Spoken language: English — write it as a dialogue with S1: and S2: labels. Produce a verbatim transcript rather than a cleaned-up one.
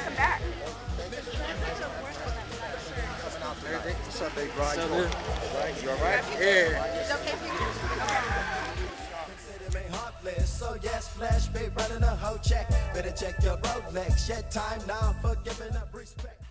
S1: come back.
S2: What's up, big bro?
S3: What's up, man?
S2: Right? You all right?
S3: Yeah.
S1: It's okay for you?
S4: So yes, flash, babe, running a whole check. Better check your Rolex. Yet time now for giving up respect.